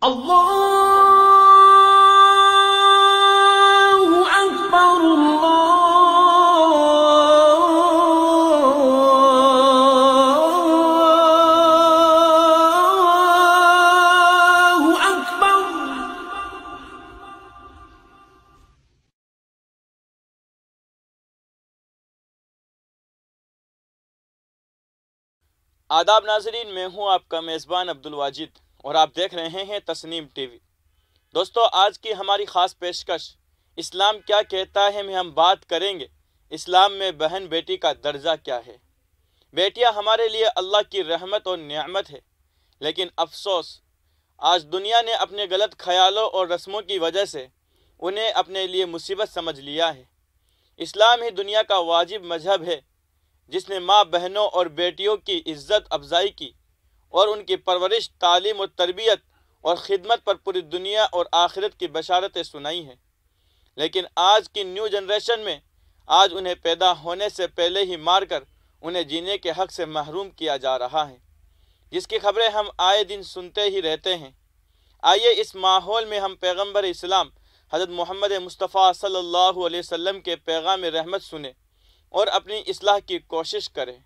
اللہ اکبر اللہ اکبر۔ آداب ناظرین، میں ہوں آپ کا میزبان عبدالواجد اور آپ دیکھ رہے ہیں تسنیم ٹی وی۔ دوستو، آج کی ہماری خاص پیشکش اسلام کیا کہتا ہے میں ہم بات کریں گے اسلام میں بہن بیٹی کا درجہ کیا ہے۔ بیٹیاں ہمارے لیے اللہ کی رحمت اور نعمت ہے، لیکن افسوس آج دنیا نے اپنے غلط خیالوں اور رسموں کی وجہ سے انہیں اپنے لیے مصیبت سمجھ لیا ہے۔ اسلام ہی دنیا کا واجب مذہب ہے جس نے ماں بہنوں اور بیٹیوں کی عزت افزائی کی اور ان کی پرورش، تعلیم و تربیت اور خدمت پر پوری دنیا اور آخرت کی بشارتیں سنائی ہیں۔ لیکن آج کی نیو جنریشن میں آج انہیں پیدا ہونے سے پہلے ہی مار کر انہیں جینے کے حق سے محروم کیا جا رہا ہے، جس کی خبریں ہم آئے دن سنتے ہی رہتے ہیں۔ آئیے اس ماحول میں ہم پیغمبر اسلام حضرت محمد مصطفیٰ صلی اللہ علیہ وسلم کے پیغام رحمت سنیں اور اپنی اصلاح کی کوشش کریں۔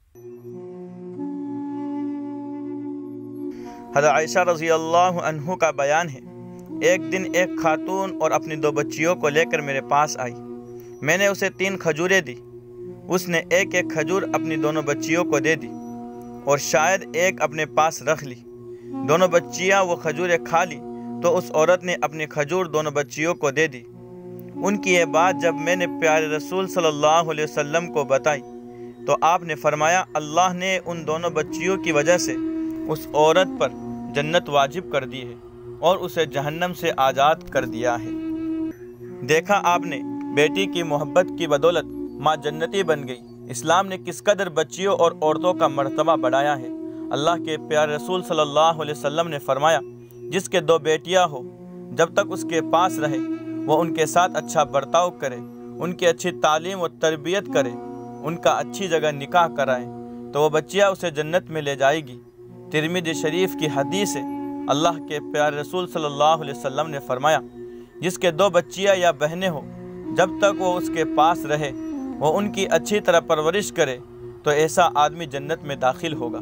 حضرت عائشہ رضی اللہ عنہ کا بیان ہے، ایک دن ایک خاتون اور اپنی 2 بچیوں کو لے کر میرے پاس آئی۔ میں نے اسے 3 کھجوریں دی۔ اس نے ایک ایک کھجور اپنی دونوں بچیوں کو دے دی اور شاید ایک اپنے پاس رکھ لی۔ دونوں بچیاں وہ کھجوریں کھا لی تو اس عورت نے اپنی کھجور دونوں بچیوں کو دے دی۔ ان کی یہ بات جب میں نے پیارے رسول صلی اللہ علیہ وسلم کو بتائی تو آپ نے فرمایا، اللہ نے ان دونوں بچیوں کی وجہ سے اس عورت پر جنت واجب کر دی ہے اور اسے جہنم سے آزاد کر دیا ہے۔ دیکھا آپ نے، بیٹی کی محبت کی بدولت ماں جنتی بن گئی۔ اسلام نے کس قدر بچیوں اور عورتوں کا مرتبہ بڑھایا ہے۔ اللہ کے پیارے رسول صلی اللہ علیہ وسلم نے فرمایا، جس کے 2 بیٹیاں ہو جب تک اس کے پاس رہے وہ ان کے ساتھ اچھا برتاؤ کرے، ان کی اچھی تعلیم و تربیت کرے، ان کا اچھی جگہ نکاح کرائے تو وہ بچیاں اسے جنت میں لے جائے گی۔ ترمذی شریف کی حدیث ہے، اللہ کے پیارے رسول صلی اللہ علیہ وسلم نے فرمایا، جس کے 2 بچیاں یا بہنیں ہو جب تک وہ اس کے پاس رہے وہ ان کی اچھی طرح پرورش کرے تو ایسا آدمی جنت میں داخل ہوگا۔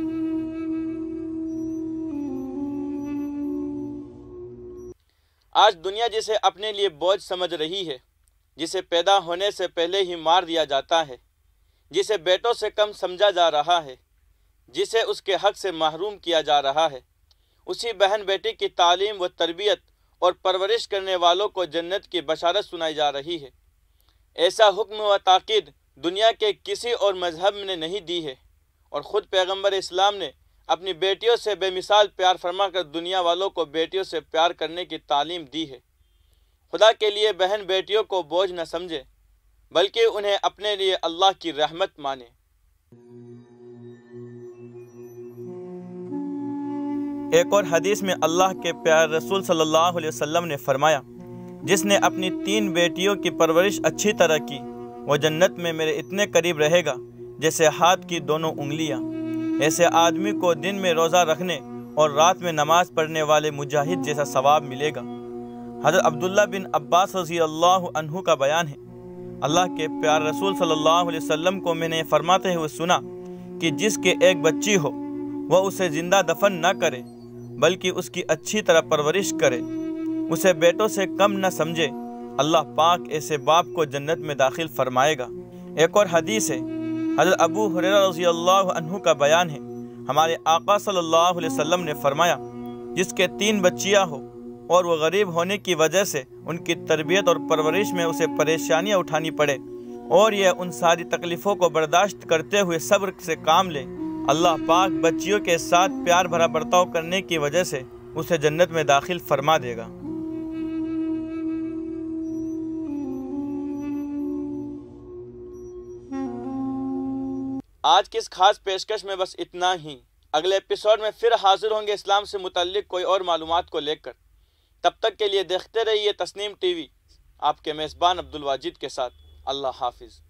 آج دنیا جسے اپنے لیے بوجھ سمجھ رہی ہے، جسے پیدا ہونے سے پہلے ہی مار دیا جاتا ہے، جسے بیٹوں سے کم سمجھا جا رہا ہے، جسے اس کے حق سے محروم کیا جا رہا ہے، اسی بہن بیٹی کی تعلیم و تربیت اور پرورش کرنے والوں کو جنت کی بشارت سنائی جا رہی ہے۔ ایسا حکم و تاکید دنیا کے کسی اور مذہب نے نہیں دی ہے، اور خود پیغمبر اسلام نے اپنی بیٹیوں سے بے مثال پیار فرما کر دنیا والوں کو بیٹیوں سے پیار کرنے کی تعلیم دی ہے۔ خدا کے لیے بہن بیٹیوں کو بوجھ نہ سمجھے بلکہ انہیں اپنے لیے اللہ کی رحمت مانے۔ ایک اور حدیث میں اللہ کے پیارے رسول صلی اللہ علیہ وسلم نے فرمایا، جس نے اپنی 3 بیٹیوں کی پرورش اچھی طرح کی وہ جنت میں میرے اتنے قریب رہے گا جیسے ہاتھ کی دونوں انگلیاں۔ ایسے آدمی کو دن میں روزہ رکھنے اور رات میں نماز پڑھنے والے مجاہد جیسا ثواب ملے گا۔ حضرت عبداللہ بن عباس رضی اللہ عنہ کا بیان ہے، اللہ کے پیارے رسول صلی اللہ علیہ وسلم کو میں نے فرماتے ہوئے سنا کہ جس کے ایک بچی ہو وہ اسے زندہ دفن نہ کرے بلکہ اس کی اچھی طرح پرورش کرے، اسے بیٹوں سے کم نہ سمجھے، اللہ پاک ایسے باپ کو جنت میں داخل فرمائے گا۔ ایک اور حدیث ہے، حضرت ابو ہریرہ رضی اللہ عنہ کا بیان ہے، ہمارے آقا صلی اللہ علیہ وسلم نے فرمایا، جس کے 3 بچیاں ہو اور وہ غریب ہونے کی وجہ سے ان کی تربیت اور پرورش میں اسے پریشانیاں اٹھانی پڑے اور یہ ان ساری تکلیفوں کو برداشت کرتے ہوئے صبر سے کام لے، اللہ پاک بچیوں کے ساتھ پیار بھرا برتاؤ کرنے کی وجہ سے اسے جنت میں داخل فرما دے گا۔ آج کی اس خاص پیشکش میں بس اتنا ہی۔ اگلے ایپیسوڈ میں پھر حاضر ہوں گے اسلام سے متعلق کوئی اور معلومات کو لے کر۔ تب تک کے لیے دیکھتے رہیے تسنیم ٹی وی، آپ کے میزبان عبدالواجد کے ساتھ۔ اللہ حافظ۔